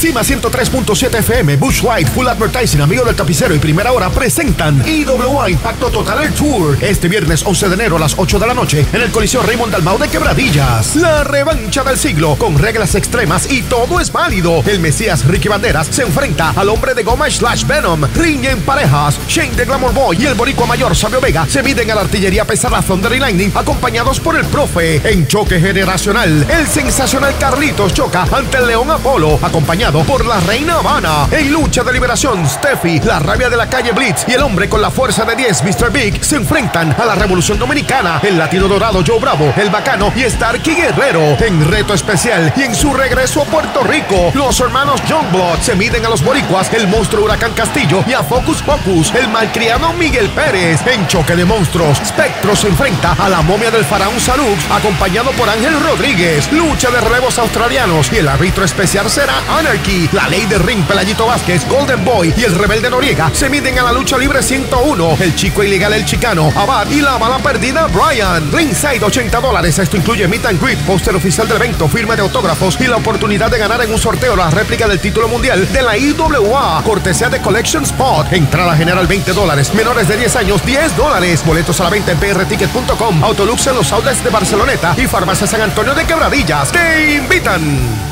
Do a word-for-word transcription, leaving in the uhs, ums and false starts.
Cima ciento tres punto siete F M, Busch Light, Full Advertising, Amigo del Tapicero y Primera Hora presentan I W A Impacto Total Air Tour este viernes once de enero a las ocho de la noche en el Coliseo Raymond Dalmau de Quebradillas. La revancha del siglo con reglas extremas y todo es válido. El Mesías Ricky Banderas se enfrenta al hombre de goma slash Venom. Riñen parejas. Shane de Glamour Boy y el boricua mayor Sabio Vega se miden a la artillería pesada Thunder y Lightning acompañados por el profe. En choque generacional, el sensacional Carlitos choca ante el León Apolo acompañado por la Reina Habana. En lucha de liberación, Steffi, la rabia de la calle Blitz y el hombre con la fuerza de diez, mister Big, se enfrentan a la Revolución Dominicana, el Latino Dorado Joe Bravo, el Bacano y Starkey Guerrero. En reto especial y en su regreso a Puerto Rico, los hermanos Youngblood se miden a los boricuas, el monstruo Huracán Castillo y a Focus Pocus, el malcriado Miguel Pérez. En choque de monstruos, Spectro se enfrenta a la momia del faraón Salux acompañado por Ángel Rodríguez. Lucha de relevos australianos y el árbitro especial será Anarchy. La ley de ring Pelayito Vázquez, Golden Boy y el rebelde Noriega se miden a la lucha libre ciento uno. El chico ilegal El Chicano, Abad y la bala perdida Brian. Ringside ochenta dólares. Esto incluye meet and greet, póster oficial del evento, firma de autógrafos y la oportunidad de ganar en un sorteo la réplica del título mundial de la I W A. Cortesía de Collection Spot. Entrada general veinte dólares. Menores de diez años diez dólares. Boletos a la venta en p r ticket punto com. Autolux en los outlets de Barceloneta y Farmacia San Antonio de Quebradillas. ¡Te invitan!